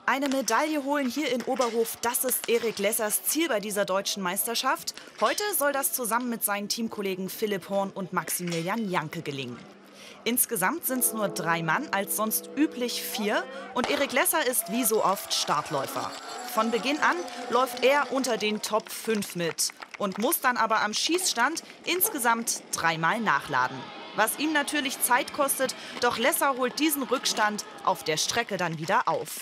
Eine Medaille holen hier in Oberhof, das ist Erik Lessers Ziel bei dieser deutschen Meisterschaft. Heute soll das zusammen mit seinen Teamkollegen Philipp Horn und Maximilian Janke gelingen. Insgesamt sind es nur 3 Mann, als sonst üblich 4. Und Erik Lesser ist wie so oft Startläufer. Von Beginn an läuft er unter den Top 5 mit und muss dann aber am Schießstand insgesamt 3-mal nachladen. Was ihm natürlich Zeit kostet, doch Lesser holt diesen Rückstand auf der Strecke dann wieder auf.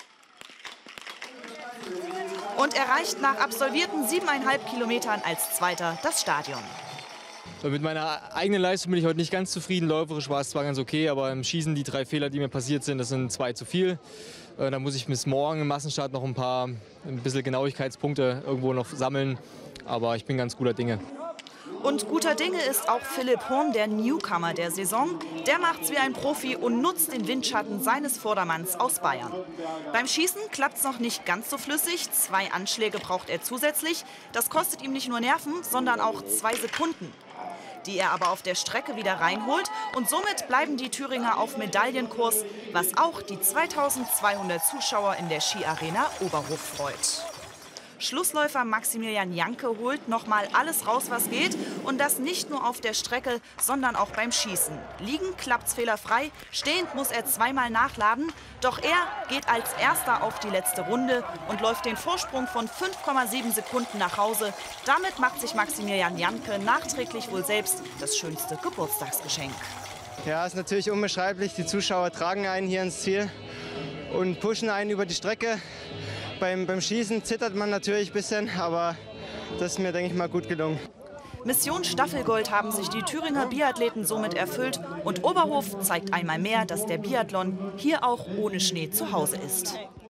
Und erreicht nach absolvierten 7,5 Kilometern als Zweiter das Stadion. Mit meiner eigenen Leistung bin ich heute nicht ganz zufrieden. Läuferisch war es zwar ganz okay, aber im Schießen die 3 Fehler, die mir passiert sind, das sind 2 zu viel. Da muss ich bis morgen im Massenstart noch ein bisschen Genauigkeitspunkte irgendwo noch sammeln. Aber ich bin ganz guter Dinge. Und guter Dinge ist auch Philipp Horn, der Newcomer der Saison. Der macht's wie ein Profi und nutzt den Windschatten seines Vordermanns aus Bayern. Beim Schießen klappt's noch nicht ganz so flüssig. 2 Anschläge braucht er zusätzlich. Das kostet ihm nicht nur Nerven, sondern auch 2 Sekunden, die er aber auf der Strecke wieder reinholt. Und somit bleiben die Thüringer auf Medaillenkurs, was auch die 2200 Zuschauer in der Skiarena Oberhof freut. Schlussläufer Maximilian Janke holt nochmal alles raus, was geht. Und das nicht nur auf der Strecke, sondern auch beim Schießen. Liegen klappt's fehlerfrei, stehend muss er 2-mal nachladen. Doch er geht als Erster auf die letzte Runde und läuft den Vorsprung von 5,7 Sekunden nach Hause. Damit macht sich Maximilian Janke nachträglich wohl selbst das schönste Geburtstagsgeschenk. Ja, ist natürlich unbeschreiblich. Die Zuschauer tragen einen hier ins Ziel und pushen einen über die Strecke. Beim Schießen zittert man natürlich ein bisschen, aber das ist mir, denke ich mal, gut gelungen. Mission Staffelgold haben sich die Thüringer Biathleten somit erfüllt. Und Oberhof zeigt einmal mehr, dass der Biathlon hier auch ohne Schnee zu Hause ist.